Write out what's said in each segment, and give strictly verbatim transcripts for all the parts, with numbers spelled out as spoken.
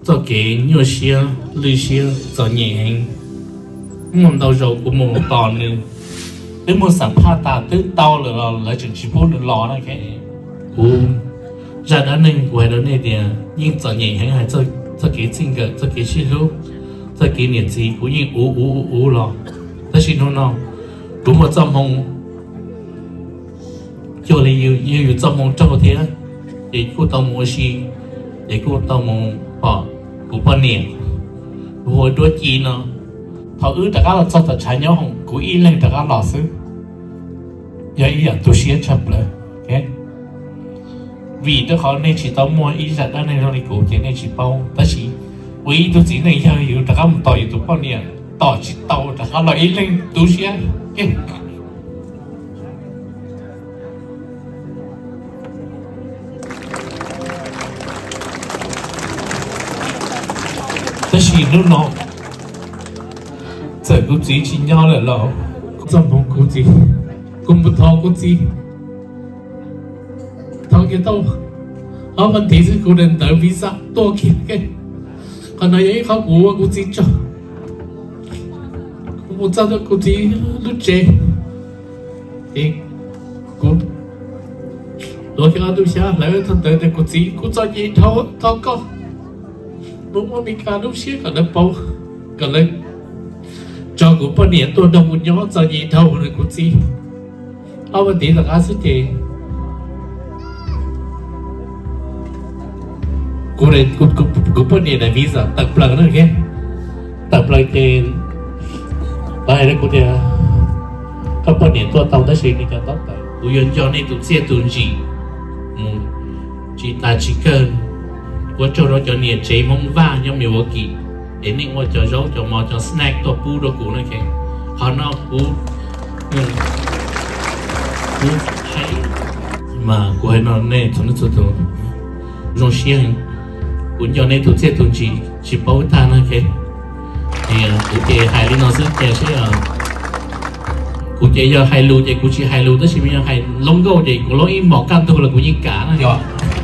cho cái nhiều xe lưới xe cho nhẹ hành muốn đầu rồi của một tòn nữa nếu muốn sản pha ta tức tao là là chừng chỉ bốn được lò này cái u ra đó nên quay đó này thì nhưng cho nhẹ hành hay cho cho cái sinh cái cho cái sự lúc cho cái niệm gì cũng như u u u lò đó xin nó nào đúng một trăm hồng cho là yêu yêu yêu trăm hồng trong thế để cô tao mua gì để cô tao mua bỏ của bao nhiêu hồi đôi chi nó họ ư tất cả là cho tất trái nhau hồng của y lên tất cả lọ sư vậy à tôi xé chập lại cái vì tôi khó nên chỉ tao mua y ra đó nên nó đi cổ tiền nên chỉ bao ta chỉ vì tôi chỉ này giờ yêu tất cả một tỏi tôi bao nhiêu tỏi chỉ tàu tất cả là y lên tôi xé cái但是你老，这个最紧要的老，怎么估计，估不到估计，到个到，啊问题是个人得 visa 多钱嘅，可能有一考估我估计咗，我找到估计都借，诶，估，我听下都下来，他得的估计估找一套套高。đúng là mình cả lúc xưa cả lớp bao cả lớp cho của bao nhiêu tôi đâu muốn nhớ cho gì đâu rồi cũng gì ở bên tí là cái sự gì của này của của của bao nhiêu là visa tập lần nữa cái tập lần thì đây là của thì các bao nhiêu tôi tàu đã xây đi cho tốt tại của dân cho nên tụi xe tụi gì chỉ ta chỉ cần我做咗就年這夢話有冇我記？誒呢我就做就冇就 snack 到補到股那嘅，可能補嗯補係嘛，我係嗱呢從呢做到用錢，本就呢做這東西是保單那嘅，係啊，估計係你老師解釋啊，估計要係路嘅，估計係路都係咩係龍高嘅，我攞一毛干到啦，估計假那個。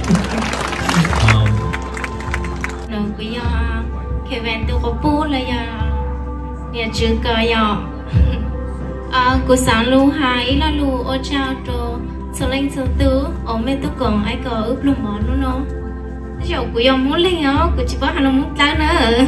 nhà chưa có nhỏ à cô sáng lu hai là lu ô chao cho số linh số tứ ở bên tôi còn ai có ướp lùm món nữa nó cháu của dòng muốn linh á cô chỉ có hai lông muốn tá nữa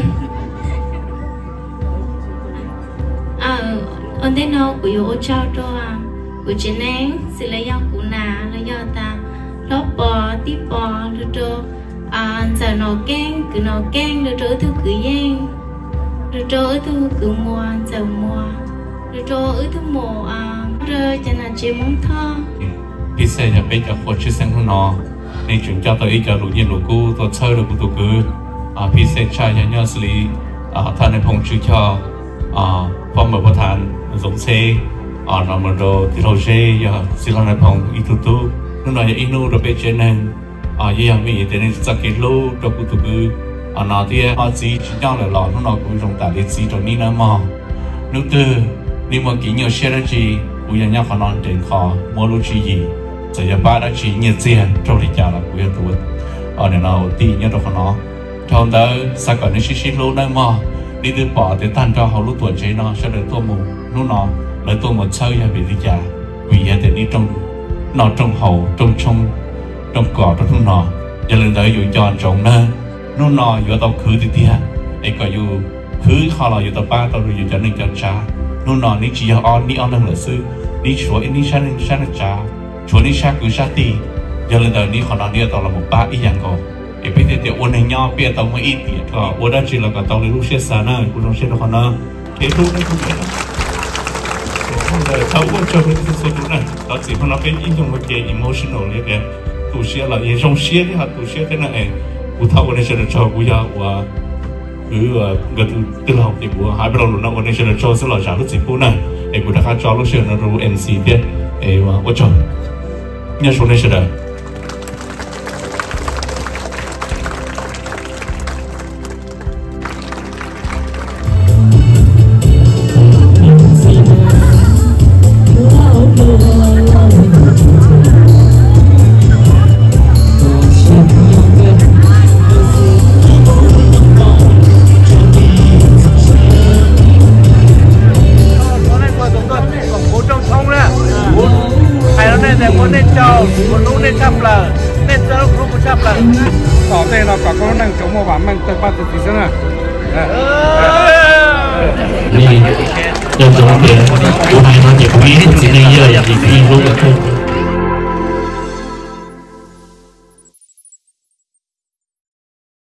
à ở đây nó của ô chao cho à của chị nén sẽ lấy dao của nà lấy dao ta lót bò tiếp bò rồi cho à giờ nó kén cứ nó kén rồi cho thứ cứ gian rồi cho ở thứ cứ mua giờ mua rồi cho ở thứ mùa à rồi cho nên chỉ muốn thơ đi xe nhà bé cho cô chứ xem không nó nên chúng cho tôi cho lũ nhiên lũ cũ tôi chơi được tụi cứ à đi xe chạy nhà nhau xử lý à thằng này phong chữ cho à phong mở một thằng giống xe à nó mà đồ thì đồ xe giờ xin làm này phong ít tụi tụi lúc nào ít nu rồi bé trên này à vậy à mình thì nên chắc cái lô cho tụi cứ à nó thì họ chỉ chỉ nhau là lọ nó cũng dùng tại để chỉ cho nên là mà lúc từ đi mà kỹ nhiều xe đó chỉ bây giờ nhau họ nói đến khó mua lúc chỉ gì giờ giờ ba đã chỉ nhiều tiền trong lịch trả là của tôi tuổi ở này nào tí nhau đâu họ nói trong đó sao còn nó xí xí lô đây mà đi từ bỏ để tan cho họ lúc tuổi chế nó sẽ được tôi mù lúc nó lấy tôi một chơi hay bị đi trả vì vậy thì đi trong nó trong hậu trong trong trong cỏ trong lúc nó giờ lần tới dụ chọn trồng nữa nó nói vừa tao khứ thì tia, ấy có dù khứ họ là dù tao ba tao rồi dù cho nên cho cha, nó nói ní chỉ on ní on đang lợi sư, ní chúa ní sang sang là cha, chúa ní sang cứ sang tì, giờ lên đời ní họ nói ní tao là một ba ý dạng co, ấy bây giờ thì uốn hình nhau bây giờ tao mới ít tiền, còn uốn đã chỉ là cả tao lấy lúc xe xa na, cũng trong xe đó họ nói, cái lúc đấy cũng vậy đó, không đời tao uốn cho cái xe lúc này, tao chỉ phải nói cái ý trong cái emotional này đấy, tụ xe là ý trong xe thì họ tụ xe thế này. Cô tháo cái này cho cô giáo và cứ gần từ học thì cô hai bên luôn nó cái này cho sẽ là trả lúc gì cô này, em cô đã khai cho lúc xưa nó rồi em xê thế, em và tôi cho, nhớ số này sẽ được. một lũ nên chắp là nên cho lúc lúc chắp là tỏ tên là cả con đang chống một bản mang tới ba mươi tỷ à đi dân chúng tiền của hai nó chỉ có biết chỉ nên giờ chỉ khi lúc là không